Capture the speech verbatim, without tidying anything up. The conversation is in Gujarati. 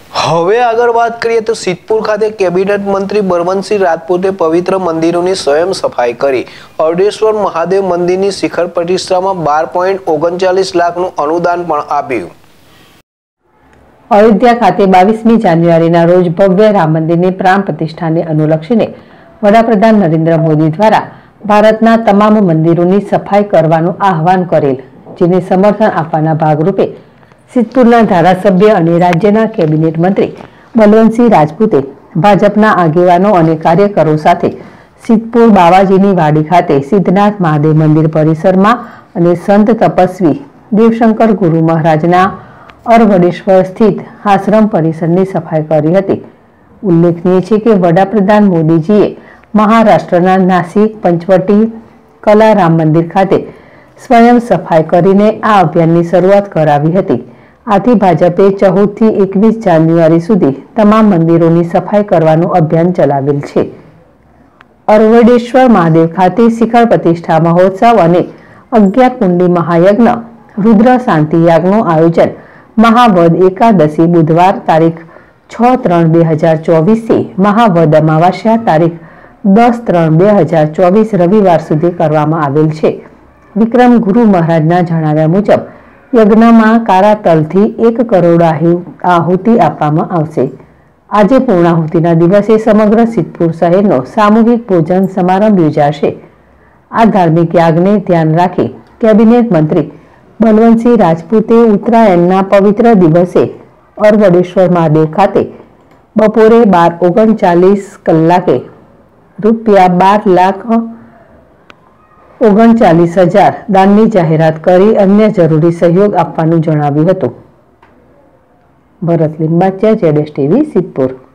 હવે આગળ વાત કરીએ તો સિદ્ધપુર ખાતે કેબિનેટ મંત્રી બળવંતસિંહ રાજપૂતે પવિત્ર મંદિરોની સ્વયં સફાઈ કરી અરડેશ્વર મહાદેવ મંદિરની શિખર પ્રતિષ્ઠામાં બાર પોઈન્ટ ઓગણચાલીસ લાખનું અનુદાન પણ આપ્યું। અયોધ્યા ખાતે બાવીસમી જાન્યુઆરીના રોજ ભવ્ય રામ મંદિરની પ્રાણ પ્રતિષ્ઠાને અનુલક્ષીને વડાપ્રધાન નરેન્દ્ર મોદી દ્વારા ભારતના તમામ મંદિરોની સફાઈ કરવાનું આહવાન કરેલ, જેને સમર્થન આપવાના ભાગરૂપે સિદ્ધપુરના ધારાસભ્ય અને રાજ્યના કેબિનેટ મંત્રી બળવંતસિંહ રાજપૂતે ભાજપના આગેવાનો અને કાર્યકરો સાથે સિદ્ધપુર બાવાજીની વાડી ખાતે સિદ્ધનાથ મહાદેવ મંદિર પરિસરમાં અને સંત તપસ્વી દેવશંકર ગુરુ મહારાજના અરવડેશ્વર સ્થિત આશ્રમ પરિસરની સફાઈ કરી હતી। ઉલ્લેખનીય છે કે વડાપ્રધાન મોદીજીએ મહારાષ્ટ્રના નાસિક પંચવટી કલા રામ મંદિર ખાતે સ્વયં સફાઈ કરીને આ અભિયાનની શરૂઆત કરાવી હતી। આથી ભાજપે ચૌદ થી એકવીસ જાન્યુઆરી સુધી તમામ મંદિરોની સફાઈ કરવાનું અભિયાન ચલાવેલ છે। અરવડેશ્વર મહાદેવ ખાતે શિખર પ્રતિષ્ઠા મહોત્સવ અને અગિયાર કુંડી મહાયજ્ઞ રુદ્ર શાંતિ યાગનું આયોજન મહાવદ એકાદશી બુધવાર તારીખ છ ત્રણ બે હજાર ચોવીસ થી મહાવદ અમાવાસ્યા તારીખ દસ ત્રણ બે હજાર ચોવીસ રવિવાર સુધી કરવામાં આવેલ છે। વિક્રમ ગુરુ મહારાજના જણાવ્યા મુજબ યજ્ઞમાં કારા તલથી એક કરોડ આહુતિ આપવામાં આવશે। આજે પૂર્ણાહુતિના દિવસે સમગ્ર સિદ્ધપુર શહેરનો સામૂહિક ભોજન સમારંભ યોજાશે। આ ધાર્મિક યાગને ધ્યાન રાખી કેબિનેટ મંત્રી બળવંતસિંહ રાજપૂતે ઉત્તરાયણના પવિત્ર દિવસે અરવડેશ્વર મહાદેવ ખાતે બપોરે બાર ઓગણચાલીસ કલાકે રૂપિયા બાર લાખ ઓગણચાલીસ હજાર દાનની જાહેરાત કરી અન્ય જરૂરી સહયોગ આપવાનું જણાવ્યું હતું। ભરત લીંબાચિયા, જેડેશ ટીવી, સિદ્ધપુર।